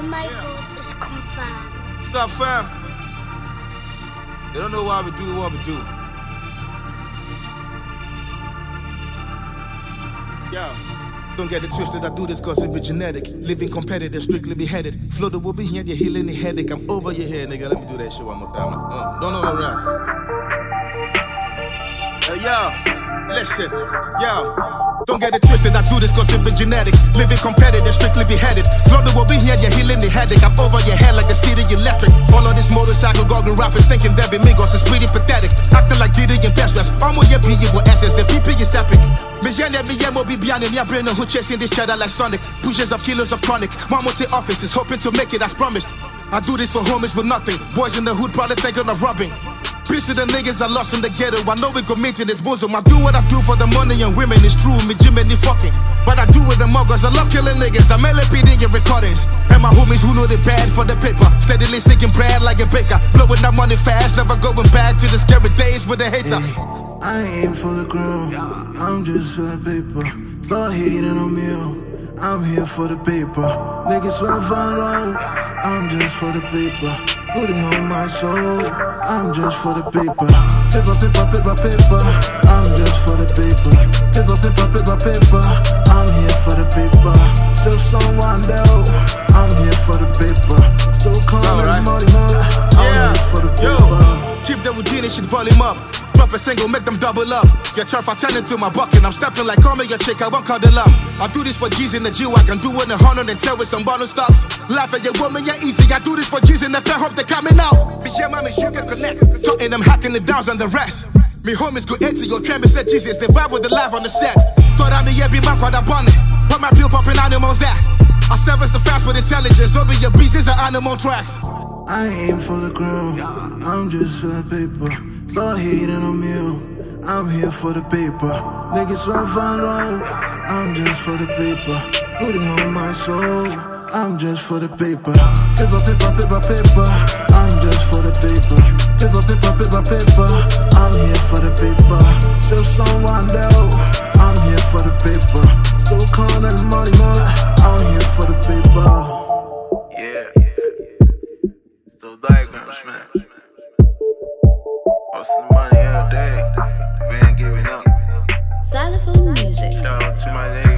Oh my God, it's confirmed. What's up, fam? They don't know why we do what we do. Yo, don't get it twisted, I do this cause it be genetic. Living competitive, strictly beheaded. Floater will be here, you're healing the headache. I'm over your head, nigga. Let me do that shit one more time. No, around. Yo, listen, yo. Don't get it twisted, I do this cause it be genetic. Living competitive, strictly beheaded. Floater will be here, you're healing the headache. I'm over your head like the city electric. All of this motorcycle goggling rappers thinking they be Migos is pretty pathetic. Acting like Diddy and Best Rest. Almost your B with SS, the VP is epic. Me will be beyond me, I brain who chasing this cheddar like Sonic. Pushes of kilos of chronic. Mama to office is hoping to make it as promised. I do this for homies with nothing. Boys in the hood probably thinking of robbing. Piece of the niggas I lost in the ghetto. I know we commit in this bosom. I do what I do for the money and women. It's true, me Jimmy fucking. But I do with the muggers. I love killing niggas. I'm LAPD in recordings. And my homies who know they bad for the paper. Steadily sinking bread like a baker. Blowing that money fast, never going back to the scary days with the hater. I ain't for the crown, I'm just for the paper. Thought hating on me, I'm here for the paper. Niggas so far wrong, I'm just for the paper. Putting on my soul, I'm just for the paper. Paper, paper, paper, paper, I'm just for the paper. Paper, paper, paper, paper, I'm here for the paper. Still someone down, I'm here for the paper. Still calling money, I'm here for the paper. Keep the routine and shit volume up. Drop a single, make them double up. Your turf, I turn into my bucket. I'm stepping like call me your chick, I won't cuddle up. I do this for G's in the G-Wagon. Do it in 110 with some bottle stocks. Laugh at your woman, you're easy. I do this for G's in the pen, hope they're coming out. Bitch, yeah, mommy, you can connect. Talking them hacking the downs and the rest. Me homies go into your tram and said Jesus. They vibe with the live on the set. Thought I me, yeah, be my quad, I bond it. Put my pill popping animals at. I service the fast with intelligence. Over your beats, these are animal tracks. I ain't for the crown, I'm just for the paper. Thought hating on me, I'm here for the paper. Niggas so far wrong, I'm just for the paper. Putting on my soul, I'm just for the paper. Paper, paper, paper, paper, I'm just for the paper. Paper, paper, paper, paper, I'm here for the paper. Still someone down, I'm here for the paper. Still calling money, I'm here for the paper. Diagram smash. Hustling money all day. We ain't giving up. Xylophone music. Shout out to my nigga.